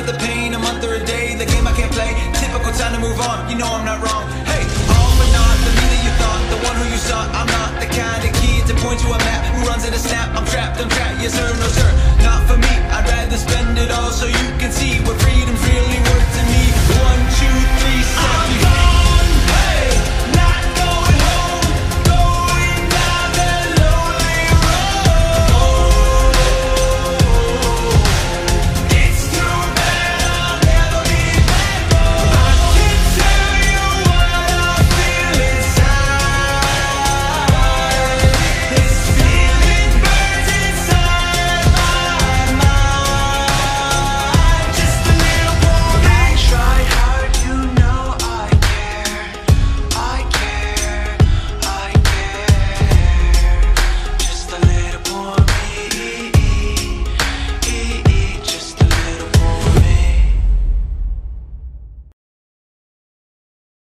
the pain, a month or a day, the game I can't play. Typical time to move on, you know I'm not wrong. Hey, all but not the me that you thought, the one who you sought. I'm not the kind of kid to point to a map who runs in a snap. I'm trapped, yes sir, no sir, not for me. I'd rather spend it all so you can see what freedom